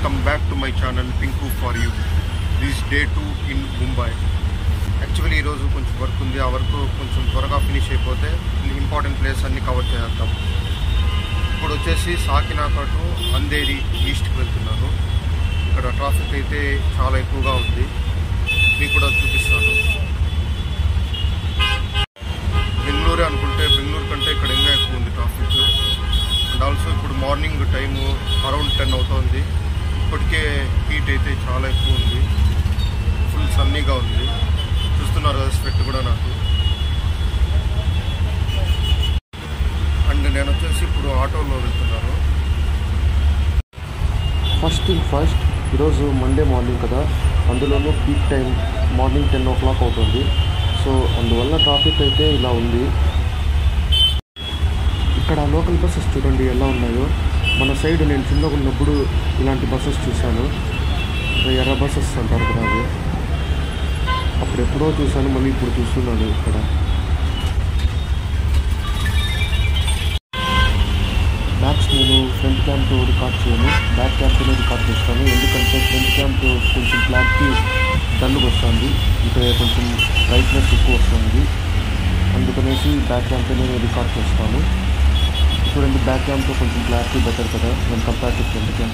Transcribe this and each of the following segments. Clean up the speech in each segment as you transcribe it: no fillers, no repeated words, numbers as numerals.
welcome back to my channel Pinku for you. This is day 2 in Mumbai. Actually ee roju koncham work undi, aa work koncham త్వరగా finish అయిపోతే important place అన్ని cover చేద్దాం. ఇప్పుడు వచ్చేసి Sakinaka to Andheri ఈస్ట్కి వెళ్తున్నాను. ఇక్కడ traffic అయితే చాలా ఎక్కువగా ఉంది, మీకు కూడా చూపిస్తాను. బెంగళూరు అనుకుంటే బెంగళూరు కంటే ఇక్కడ ఇంకా ఎక్కువ ఉంది ట్రాఫిక్. అండ్ ఆల్సో ఇప్పుడు మార్నింగ్ టైము అరౌండ్ 10 అవుతుంది. ఇప్పటికే హీట్ అయితే చాలా ఎక్కువ ఉంది, ఫుల్ సన్నీగా ఉంది. చూస్తున్నారు కదా స్వెట్ కూడా నాకు. అండ్ నేను వచ్చేసి ఇప్పుడు ఆటోలో వెళ్తున్నాను. ఫస్ట్ థింగ్ ఫస్ట్, ఈరోజు మండే మార్నింగ్ కదా, అందులోనూ పీక్ టైం మార్నింగ్ 10 o'clock అవుతుంది. సో అందువల్ల ట్రాఫిక్ అయితే ఇలా ఉంది. ఇక్కడ లోకల్ బస్సెస్ చూడండి ఎలా ఉన్నాయో. మన సైడ్ నేను చిన్నగా ఉన్నప్పుడు ఇలాంటి బస్సెస్ చూశాను, ఎర్ర బస్సెస్ అంటారు కదా అవి. అప్పుడు ఎప్పుడో చూశాను, మళ్ళీ ఇప్పుడు చూస్తున్నాను. ఇక్కడ మ్యాక్స్ నేను ఫ్రంట్ క్యామ్తో రికార్డ్ చేయను, బ్యాక్ క్యామ్తోనే రికార్డ్ చేస్తాను. ఎందుకంటే ఫ్రంట్ క్యామ్తో కొంచెం క్లారిటీ డల్గా వస్తుంది, ఇంకా కొంచెం బ్రైట్నెస్ ఎక్కువ వస్తుంది. అందుకనేసి బ్యాక్ క్యామ్తోనే నేను రికార్డ్ చేస్తాను. చూడండి, బ్యాక్ క్యామ్తో కొంచెం క్లారిటీ బెటర్ కదా నేను కంపేర్ టు ఫ్రంట్ క్యామ్.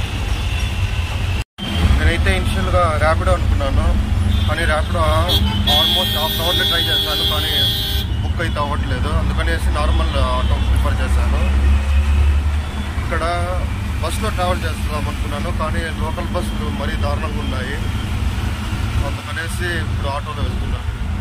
నేనైతే ఇనిషియల్గా ర్యాపిడో అనుకున్నాను, కానీ ర్యాపిడో ఆల్మోస్ట్ హాఫ్ అవర్లో ట్రై చేశాను, కానీ బుక్ అయితే అవ్వట్లేదు. అందుకనేసి నార్మల్ ఆటో ప్రిఫర్ చేశాను. ఇక్కడ బస్సులో ట్రావెల్ చేస్తున్నాం అనుకున్నాను, కానీ లోకల్ బస్సులు మరీ దారుణంగా ఉన్నాయి. అందుకనేసి ఇప్పుడు ఆటోలో వెళ్తున్నాను.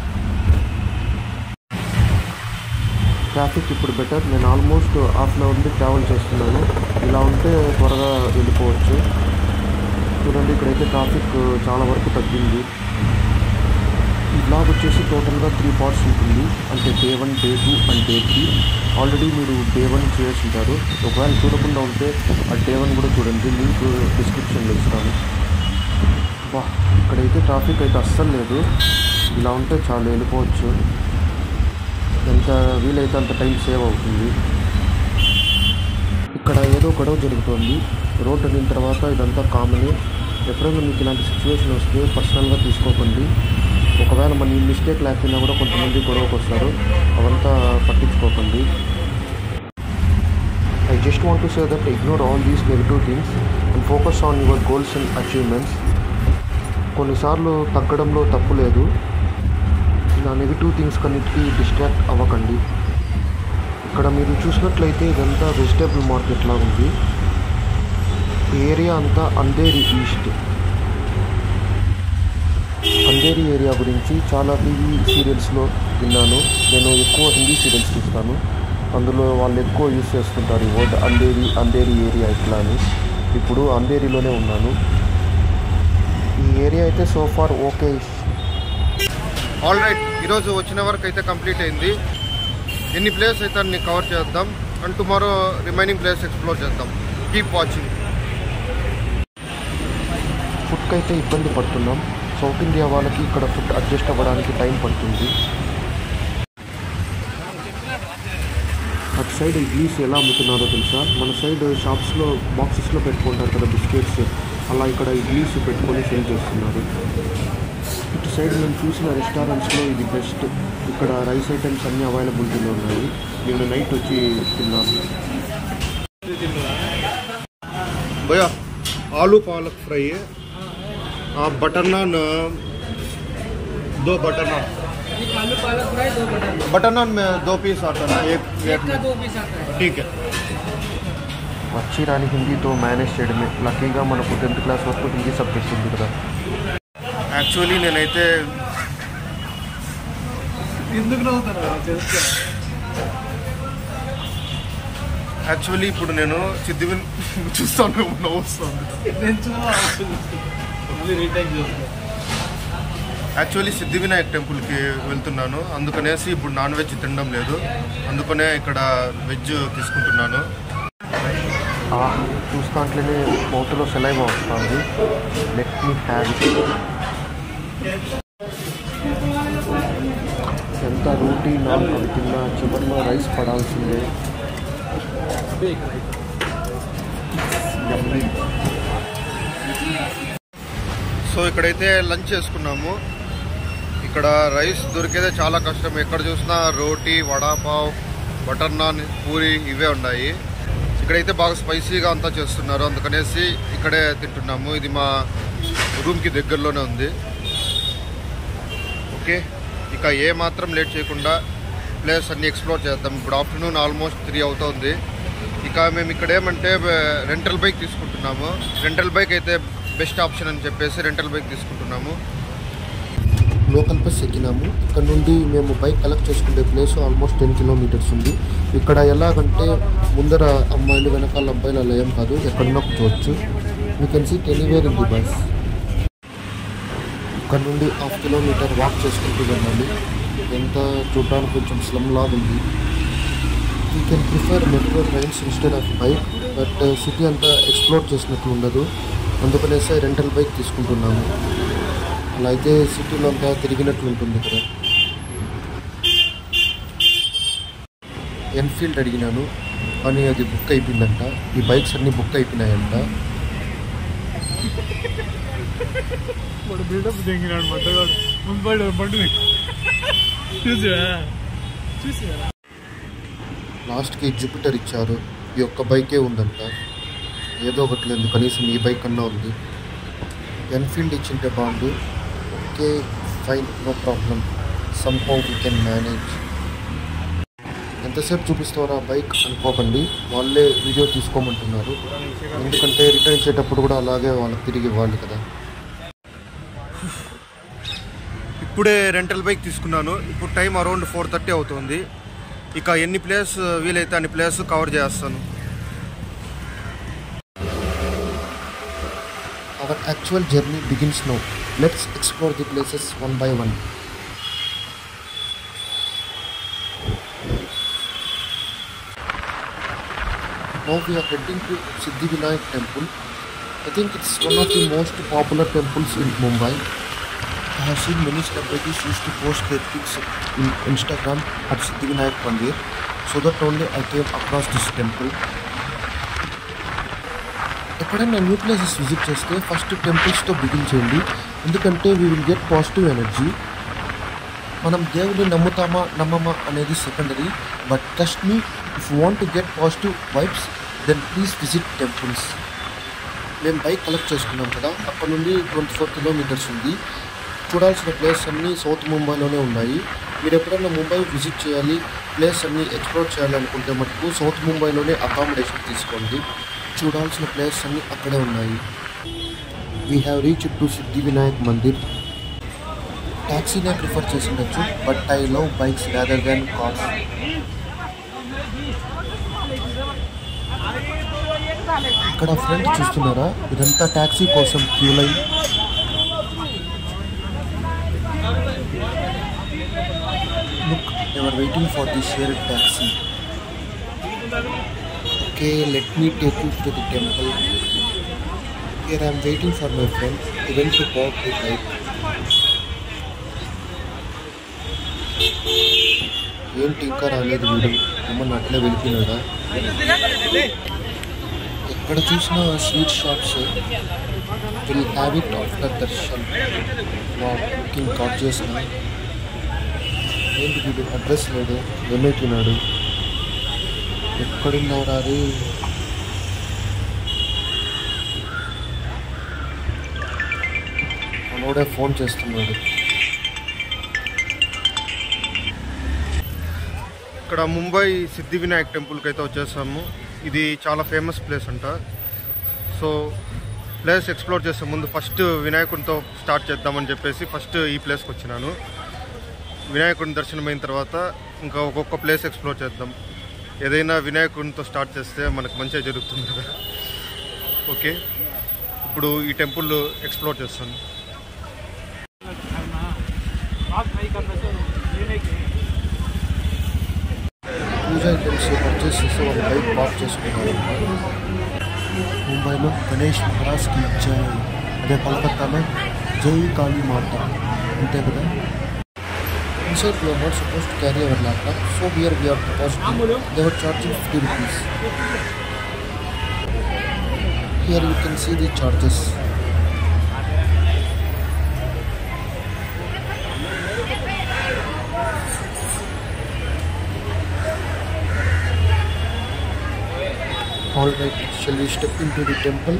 ట్రాఫిక్ ఇప్పుడు బెటర్. నేను ఆల్మోస్ట్ హాఫ్ అన్ అవర్ నుండి ట్రావెల్ చేస్తున్నాను. ఇలా ఉంటే త్వరగా వెళ్ళిపోవచ్చు. చూడండి, ఇక్కడైతే ట్రాఫిక్ చాలా వరకు తగ్గింది. ఈ బ్లాగ్ వచ్చేసి టోటల్గా 3 parts ఉంటుంది. అంటే day 1, day 2 and day 3. Already మీరు డే 1 చేసి ఉంటారు. ఒకవేళ చూడకుండా ఉంటే ఆ డే 1 కూడా చూడండి, లింక్ డిస్క్రిప్షన్లో ఇస్తాను. వా, ఇక్కడైతే ట్రాఫిక్ అయితే అస్సలు లేదు. ఇలా ఉంటే చాలా వెళ్ళిపోవచ్చు. ఎంత వీలైతే అంత టైం సేవ్ అవుతుంది. ఇక్కడ ఏదో గొడవ జరుగుతుంది. రోడ్ అయిన తర్వాత ఇదంతా కామనే. ఎప్పుడైనా మీకు ఇలాంటి సిచ్యువేషన్ వస్తే పర్సనల్గా తీసుకోకండి. ఒకవేళ మన మిస్టేక్ లేకపోయినా కూడా కొంతమంది గొడవకు వస్తారు, అవంతా పట్టించుకోకండి. I just want to say that ignore all these negative things and focus on your goals and achievements. కొన్నిసార్లు తగ్గడంలో తప్పు లేదు. ఇలా నెగిటివ్ థింగ్స్ కన్నిటికీ డిస్ట్రాక్ట్ అవ్వకండి. ఇక్కడ మీరు చూసినట్లయితే ఇదంతా వెజిటేబుల్ మార్కెట్ లాగా ఉంది. ఈ ఏరియా అంతా అంధేరి ఈస్ట్. అంధేరి ఏరియా గురించి చాలా టీవీ సీరియల్స్లో విన్నాను. నేను ఎక్కువ హిందీ సీరియల్స్ చూస్తాను, అందులో వాళ్ళు ఎక్కువ యూజ్ చేస్తుంటారు ఈ వర్డ్ అంధేరి ఏరియా ఇట్లా అని. ఇప్పుడు అంధేరిలోనే ఉన్నాను. ఈ ఏరియా అయితే సోఫార్ ఓకే. ఆల్ రైట్, ఈరోజు వచ్చిన వరకు అయితే కంప్లీట్ అయింది. ఎన్ని ప్లేస్ అయితే అన్ని కవర్ చేద్దాం, and tomorrow remaining place explore చేద్దాం. Keep watching. ఫుడ్కి అయితే ఇబ్బంది పడుతున్నాం. సౌత్ ఇండియా వాళ్ళకి ఇక్కడ ఫుడ్ అడ్జస్ట్ అవ్వడానికి టైం పడుతుంది. అటు సైడ్ ఇడ్లీస్ ఎలా అమ్ముతున్నారో తెలుసా? మన సైడ్ షాప్స్లో బాక్సెస్లో పెట్టుకుంటారు కదా బిస్కెట్స్, అలా ఇక్కడ ఇడ్లీస్ పెట్టుకొని సేల్ చేస్తున్నారు. ఇటు సైడ్ నేను చూసిన రెస్టారెంట్స్లో ఇది బెస్ట్. ఇక్కడ రైస్ ఐటమ్స్ అన్నీ అవైలబిలిటీలో ఉన్నాయి. నేను నైట్ వచ్చి తిన్నాను. భయ్యా, aloo palak fry, butter naan 2 butter naan. Aloo palak fry 2 butter नान में 2 पीस आता है, एक का 2 पीस आता है. ठीक है. వచ్చి రాని హిందీతో మేనేజ్ చేయడమే. లక్కీగా మనకు 10th క్లాస్ వరకు హిందీ సబ్జెక్ట్ ఉంది కదా. యాక్చువల్లీ నేనైతే ఎందుకు నవ్వుతాను యాక్చువల్లీ ఇప్పుడు నేను సిద్ధివిన్ చూస్తాను, నవ్వుస్తాను. యాక్చువల్లీ సిద్ధివినాయక్ టెంపుల్కి వెళ్తున్నాను, అందుకనేసి ఇప్పుడు నాన్ వెజ్ తినడం లేదు. అందుకనే ఇక్కడ వెజ్ తీసుకుంటున్నాను. చూస్తాంట్లోనే మౌత్లో సెలైవా వస్తుంది. Let me have it. ఎంత రోటీ నాన్ అవి తిన్నా చివరిలో రైస్ పడాల్సిందే. సో ఇక్కడైతే లంచ్ చేసుకున్నాము. ఇక్కడ రైస్ దొరికేదే చాలా కష్టం. ఎక్కడ చూసినా రోటీ, వడాపావ్, బటర్ నాన్, పూరి ఇవే ఉన్నాయి. ఇక్కడైతే బాగా స్పైసీగా అంతా చేస్తున్నారు, అందుకనేసి ఇక్కడే తింటున్నాము. ఇది మా రూమ్కి దగ్గరలోనే ఉంది. ఓకే, ఇక ఏ మాత్రం లేట్ చేయకుండా ప్లేస్ అన్ని ఎక్స్ప్లోర్ చేద్దాం. ఇప్పుడు ఆఫ్టర్నూన్ ఆల్మోస్ట్ 3 అవుతుంది. ఇక మేము ఇక్కడ ఏమంటే రెంటల్ బైక్ తీసుకుంటున్నాము. రెంటల్ బైక్ అయితే బెస్ట్ ఆప్షన్ అని చెప్పేసి రెంటల్ బైక్ తీసుకుంటున్నాము. లోకల్ బస్ ఎక్కినాము. ఇక్కడ నుండి మేము బైక్ కలెక్ట్ చేసుకునే ప్లేస్ ఆల్మోస్ట్ 10 కిలోమీటర్స్ ఉంది. ఇక్కడ ఎలాగంటే ముందర అమ్మాయిలు వెనకాల అబ్బాయిలు అలా ఏం కాదు, ఎక్కడున్నా కూర్చోవచ్చు. You can seat anywhere in the bus. ఇక్కడ నుండి 1/2 కిలోమీటర్ వాక్ చేసుకుంటూ వెళ్ళాలి. ఎంత చూడడానికి కొంచెం స్లమ్ లాగా ఉంది. You can prefer metro trains instead of bike, but city అంతా ఎక్స్ప్లోర్ చేసినట్లు ఉండదు, అందుకనేసి రెంటల్ బైక్ తీసుకుంటున్నాము. అలా అయితే సిటీలో అంతా తిరిగినట్లు ఉంటుంది. ఇక్కడ ఎన్ఫీల్డ్ అడిగినాను కానీ అది బుక్ అయిపోయిందంట. ఈ బైక్స్ అన్నీ బుక్ అయిపోయినాయంట. లాస్ట్కి జూపిటర్ ఇచ్చారు. ఈ ఒక్క బైకే ఉందంట. ఏదో ఒకటి లేదు, కనీసం ఈ బైక్ అన్నా ఉంది. ఎన్ఫీల్డ్ ఇచ్చింటే బాగుంది. Okay fine, no problem, somehow we can manage. ఎంతసేపు చూపిస్తారా బైక్ అనుకోకండి, వాళ్ళే వీడియో తీసుకోమంటున్నారు. ఎందుకంటే రిటర్న్ ఇచ్చేటప్పుడు కూడా అలాగే వాళ్ళకి తిరిగి ఇవ్వాలి కదా. ఇప్పుడే రెంటల్ బైక్ తీసుకున్నాను. ఇప్పుడు టైం అరౌండ్ 4:30 అవుతుంది. ఇక ఎన్ని ప్లేస్ వీలైతే అన్ని ప్లేస్ కవర్ చేస్తాను. Our actual journey begins now. Let's explore the places one by one. Now we are heading to Siddhivinayak temple. I think it's one of the most popular temples in Mumbai. I have seen many celebrities used to post their pics in Instagram at Siddhivinayak Mandir. So that only I came across this temple. ఎక్కడైనా new places visit చేస్తే first టెంపుల్స్తో begin చేయండి, ఎందుకంటే we will get positive energy. మనం దేవుడిని నమ్ముతామా నమ్మమా అనేది secondary, but trust me, if you want to get positive vibes then please visit temples. మేము బైక్ కలెక్ట్ చేసుకున్నాం కదా, అక్కడ నుండి 24 కిలోమీటర్స్ ఉంది. చూడాల్సిన ప్లేస్ అన్నీ సౌత్ ముంబైలోనే ఉన్నాయి. మీరు ఎప్పుడైనా ముంబై విజిట్ చేయాలి, ప్లేస్ అన్నీ ఎక్స్ప్లోర్ చేయాలి అనుకుంటే మటుకు సౌత్ ముంబైలోనే అకామిడేషన్ తీసుకోండి. చూడాల్సిన ప్లేస్ అన్నీ అక్కడే ఉన్నాయి. We have reached to Siddhivinayak Mandir. ట్యాక్సీనే ప్రిఫర్ చేసి ఉండొచ్చు, but I love bikes rather than cars. ఇక్కడ ఫ్రంట్ చూస్తున్నారా, ఇదంతా ట్యాక్సీ కోసం queue line. Look, they are waiting for the shared taxi. Okay, let me take you to the temple. Here I am waiting for my friend. He went to park the bike. ఏంటి ఇంకా రాలేదు వీడు, ఏమన్నా అట్లే వెళ్ళిపోయినాడా? ఎక్కడ చూసినా sweet shops. Will have it after darshan. Booking card చేసిన ఏంటి వీడు అడ్రస్ లేడు, ఏమైపోయినాడు? ఎక్కడున్నారా అది? మనోడే ఫోన్ చేస్తున్నాడు. ఇక్కడ ముంబై సిద్ధివినాయక్ టెంపుల్కి అయితే వచ్చేసాము. ఇది చాలా ఫేమస్ ప్లేస్ అంట. సో ప్లేస్ ఎక్స్ప్లోర్ చేసే ముందు ఫస్ట్ వినాయకుడితో స్టార్ట్ చేద్దామని చెప్పేసి ఫస్ట్ ఈ ప్లేస్కి వచ్చినాను. వినాయకుడిని దర్శనం అయిన తర్వాత ఇంకా ఒక్కొక్క ప్లేస్ ఎక్స్ప్లోర్ చేద్దాం. ఏదైనా వినాయకుడితో స్టార్ట్ చేస్తే మనకు మంచిగా జరుగుతుంది కదా. ఓకే, ఇప్పుడు ఈ టెంపుల్ ఎక్స్ప్లోర్ చేస్తాను. పూజ ఐటమ్స్ పర్చేస్ చేసి వాళ్ళ బైక్ పార్క్ చేసుకున్నారు. ముంబైలో గణేష్ మహారాజ్కి జై, అదే కలకత్తాలో జై కాళీ మాత అంతే కదా. Inside we are not supposed to carry our laptop, so here we are depositing. They were charging 50 rupees. Here you can see the charges. All right, shall we step into the temple?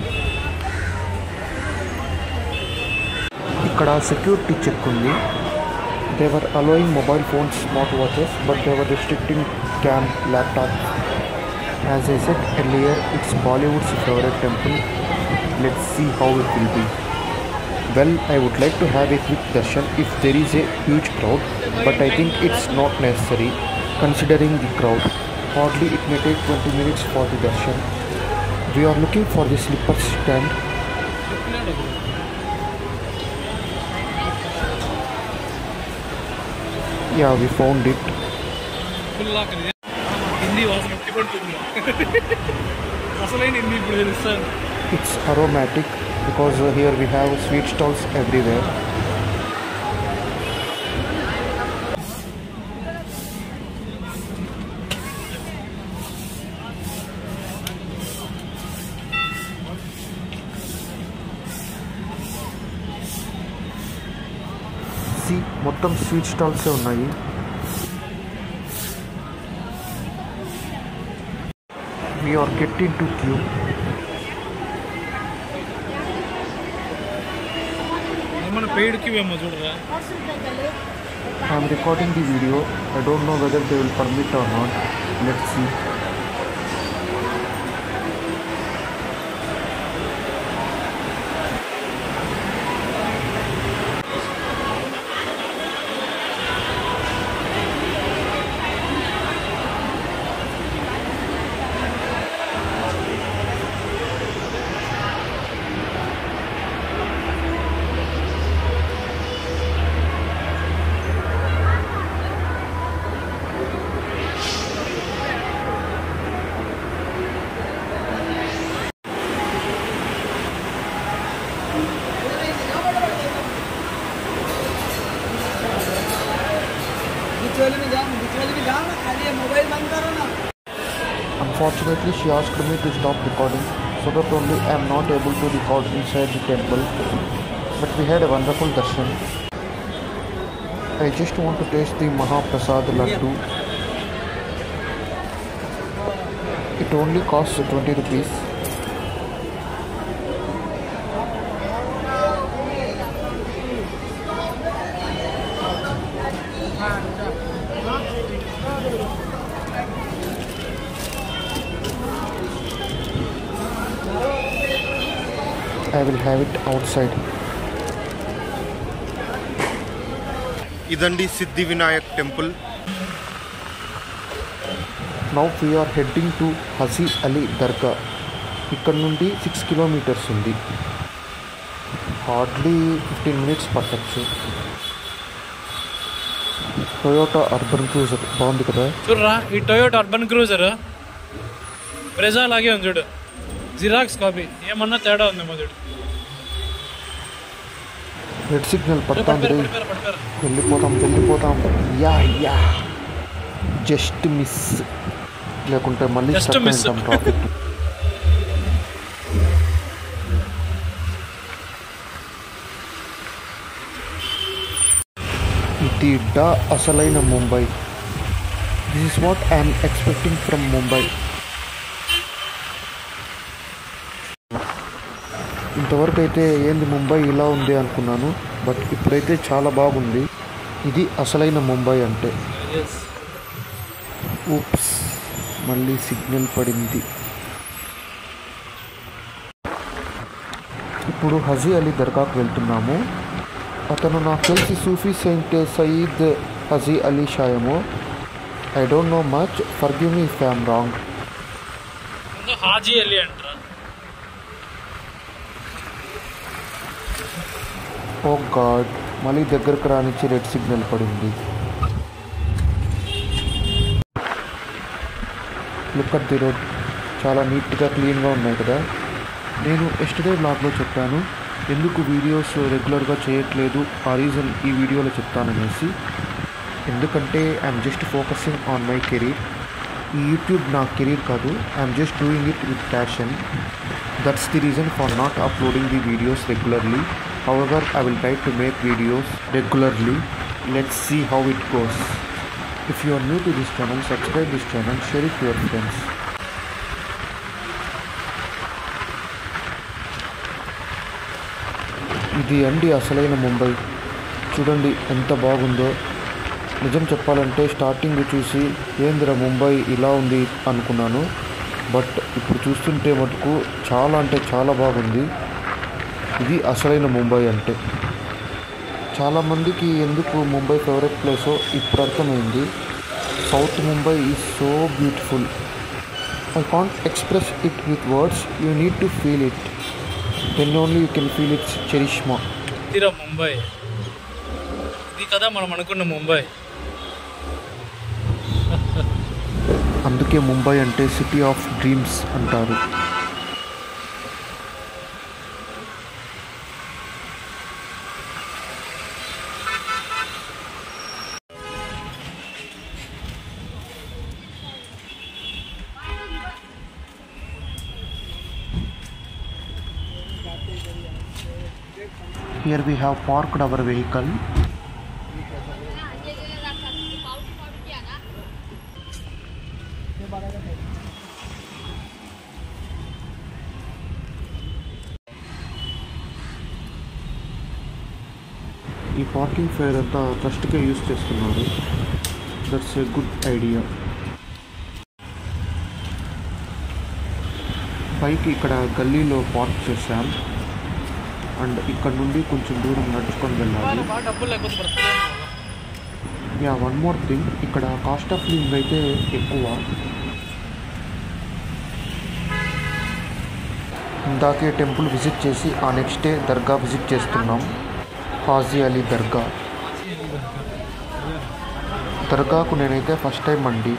ఇక్కడ security check ఉంది. They were allowing mobile phones, smartwatches, but they were restricting cam laptops. As I said earlier, it's Bollywood's favorite temple. Let's see how it will be. Well, I would like to have a quick darshan if there is a huge crowd, but I think it's not necessary considering the crowd. Hardly it may take 20 minutes for the darshan. We are looking for the slipper stand. Yeah, we found it. It's aromatic because here we have sweet stalls everywhere. See, మొత్తం sweet stalls ఉన్నాయి. We are getting to queue. पेड़ क्यों है मौजूद रहा I am recording the video. I don't know whether they will permit or not. Let's see. Unfortunately, she asked me to stop recording, so that only I am not able to record inside the temple. But we had a wonderful darshan. I just want to taste the Mahaprasad Laddu. It only costs 20 rupees. I will have it outside. ఇదండి Siddhi Vinayak temple. Now we are heading to Haji Ali Dargah. ఇక్కడ నుండి 6 kilometers ఉంది. Hardly 15 minutes పట్టచ్చు. Toyota Urban Cruiser బాగుంది కదా. చూడరా ఈ Toyota Urban cruiser Brezza లాగే ఉంది చూడు. జిరాక్స్ కాపీ ఏమన్నా తేడా ఉంది మొదటి. రెడ్ సిగ్నల్ పడుతుంది. వెళ్ళిపోతాం. Yeah just miss. లేకుంటే మళ్ళీ స్టక్ అవుతాం ట్రాఫిక్. ఇది అసలైన Mumbai. This is what I'm expecting from Mumbai. ఇంతవరకు అయితే ఏంది ముంబై ఇలా ఉంది అనుకున్నాను, బట్ ఇప్పుడైతే చాలా బాగుంది. ఇది అసలైన ముంబై అంటే. ఊప్స్, మళ్ళీ సిగ్నల్ పడింది. ఇప్పుడు హజీ అలీ దర్గాకు వెళ్తున్నాము. అతను నాకు తెలిసి సూఫీ సెయింట్ సయీద్ హజీ అలీ షాయేమో. I don't know much, forgive me if I am wrong. Haji Ali అంటారా? ఓ గాడ్, మళ్ళీ దగ్గరకు రానిచ్చి రెడ్ సిగ్నల్ పడింది. లుక్ అట్ ది రోడ్, చాలా నీట్గా క్లీన్గా ఉన్నాయి కదా. నేను ఎస్టర్డే బ్లాగ్లో చెప్పాను ఎందుకు వీడియోస్ రెగ్యులర్గా చేయట్లేదు, ఆ రీజన్ ఈ వీడియోలో చెప్తాననేసి. ఎందుకంటే I'm just focusing on my career. ఈ యూట్యూబ్ నా కెరీర్ కాదు, I'm just doing it with passion. That's the reason for not uploading the videos regularly. However, I will try to make videos regularly. Let's see how it goes. If you are new to this channel, subscribe this channel, share it to your friends. ఇది అండి అసలైన ముంబై. చూడండి ఎంత బాగుందో. నిజం చెప్పాలంటే starting చూసి ఏందిరా ముంబై ఇలా ఉంది అనుకున్నాను. బట్ ఇప్పుడు చూస్తుంటే మటుకు చాలా అంటే చాలా బాగుంది. ఇది అసలైన ముంబై అంటే. చాలామందికి ఎందుకు ముంబై ఫేవరెట్ ప్లేసో ఇప్పుడు అర్థమైంది. South Mumbai is so beautiful. I can't express it with words. You need to feel it. Then only you can feel its charisma. ఇదిరా ముంబై. ఇది కదా మనం అనుకున్న ముంబై. అందుకే ముంబై అంటే సిటీ ఆఫ్ డ్రీమ్స్ అంటారు. Here we have parked our vehicle. ఈ parking fare అంతా ట్రస్ట్కే యూజ్ చేస్తున్నారు. That's a good idea. Bike ఇక్కడ గల్లీలో పార్క్ చేశాం. అండ్ ఇక్కడ నుండి కొంచెం దూరం నడుచుకొని వెళ్ళాలి. యా, వన్ మోర్ థింగ్, ఇక్కడ కాస్ట్ ఆఫ్ లివింగ్ అయితే ఎక్కువ. ఇందాకే టెంపుల్ విజిట్ చేసి ఆ నెక్స్ట్ డే దర్గా విజిట్ చేస్తున్నాం. హాజీ అలీ దర్గా. దర్గాకు నేనైతే ఫస్ట్ టైం అండి.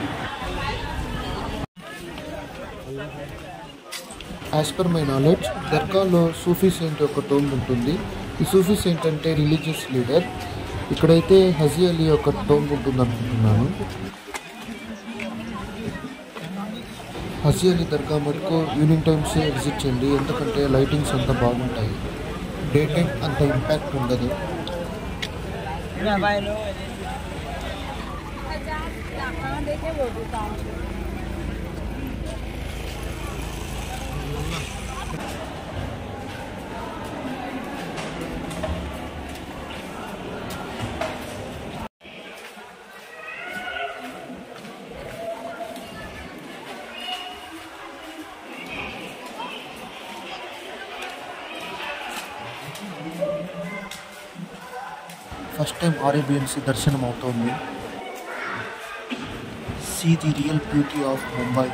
యాజ్ పర్ మై నాలెడ్జ్ దర్గాలో సూఫీ సెయింట్ ఒక టోమ్ ఉంటుంది. ఈ సూఫీ సెయింట్ అంటే రిలీజియస్ లీడర్. ఇక్కడైతే హజీ అలీ ఒక టోమ్ ఉంటుంది అనుకుంటున్నాను. హజీ అలీ దర్గా మటుకు ఈవినింగ్ టైమ్స్ విజిట్ చేయండి, ఎందుకంటే లైటింగ్స్ అంతా బాగుంటాయి. డే టైం అంత ఇంపాక్ట్ ఉండదు. ఫస్ట్ టైం ఆర్ఏబిఎన్సి దర్శనం అవుతోంది. See the real beauty of Mumbai.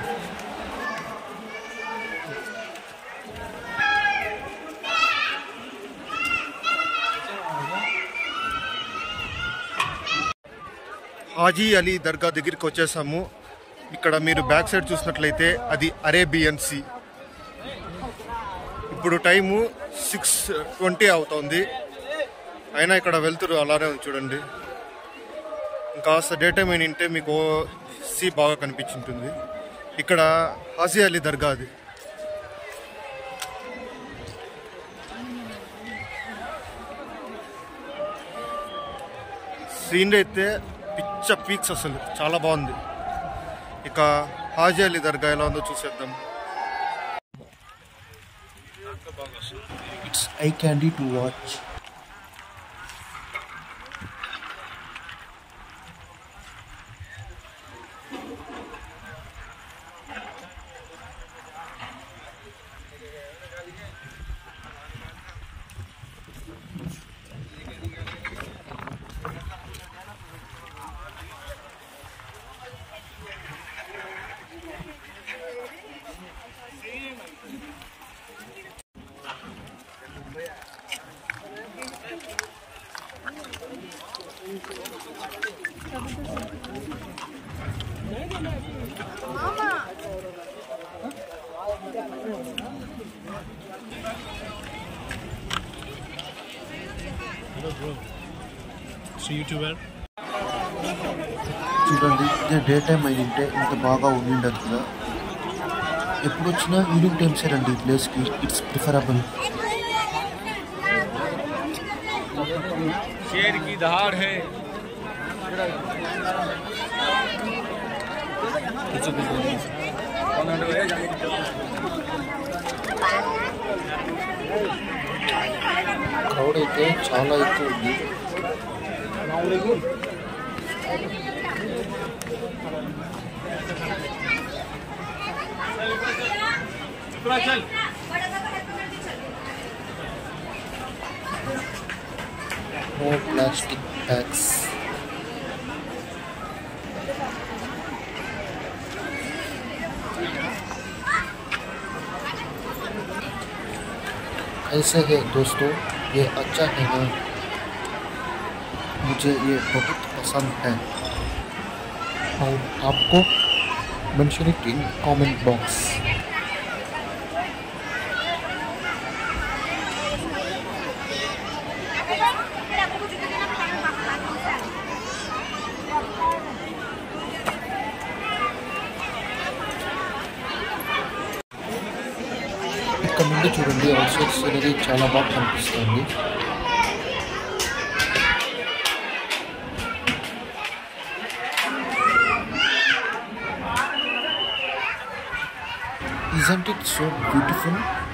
Haji Ali Dargah దగ్గరికి వచ్చేసాము. ఇక్కడ మీరు బ్యాక్ సైడ్ చూసినట్లయితే అది అరేబియన్ సీ. ఇప్పుడు టైము 6:20 అవుతోంది. అయినా ఇక్కడ వెళ్తురు అలానే ఉంది చూడండి. ఇంకాస్త డే టైం అయినంటే మీకు సీ బాగా కనిపించుంటుంది. ఇక్కడ హాజీ అలీ దర్గా అది. సీన్ అయితే పిచ్చ పీక్స్, అసలు చాలా బాగుంది. ఇక హాజీ అలీ దర్గా ఎలా ఉందో చూసేద్దాం. It's eye candy to watch. చూడండి, ఇదే డే టైం అయింటే ఇంత బాగా ఉండిండదు కదా. ఎప్పుడు వచ్చినా ఈవినింగ్ టైమ్సే రండి ఈ ప్లేస్కి. It's preferable. शेर की दहाड़ है. క్రౌడ్ అయితే చాలా ఎక్కువ ఉంది. No plastic bags. कैसे है दोस्तों, ये अच्छा है ना? मुझे ये बहुत पसंद है और आपको mention it in comment box. ఇక్కడ నుండి చూడండి, అవుట్ సైడ్ సీనరీ చాలా బాగా కనిపిస్తుంది. Isn't it so beautiful?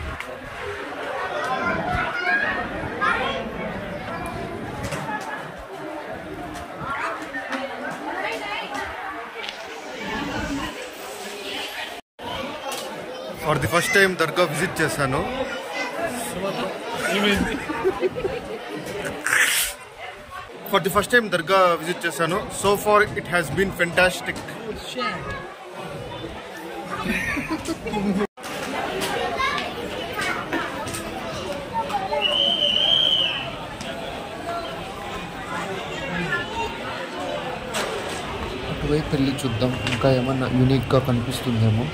For the first time దర్గా విజిట్ చేశాను. So far it has been fantastic. అటువైపు వెళ్ళి చూద్దాం, ఇంకా ఏమన్నా యూనిక్గా కనిపిస్తుందేమో.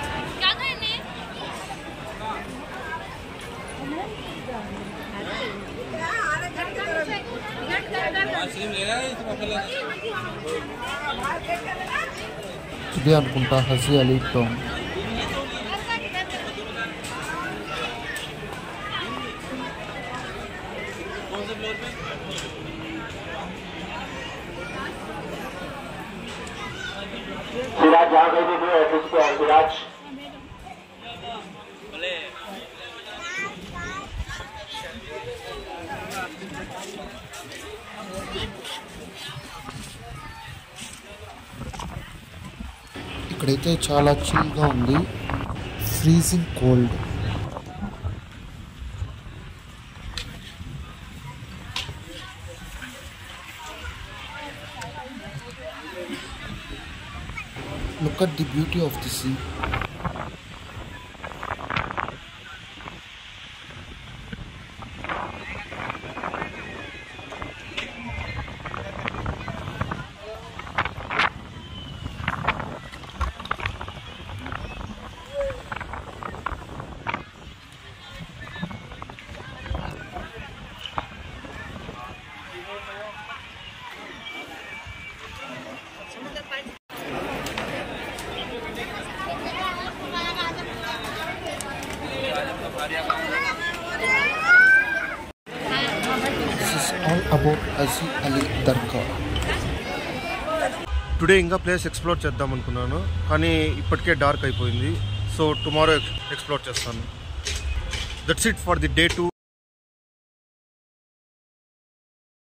ఇదే అనుకుంటా హజీ అలీ టోమ్. सिराज जहाँ गए थे ऑफिस पे सिराज ఇక్కడైతే చాలా చిల్గా ఉంది, freezing cold. Look at the beauty of the sea. This is all about Haji Ali Dargah. Today ఇంకా ప్లేస్ ఎక్స్ప్లోర్ చేద్దాం అనుకున్నాను, కానీ ఇప్పటికే డార్క్ అయిపోయింది. సో టుమారో ఎక్స్ప్లోర్ చేస్తాను. That's it for the day 2.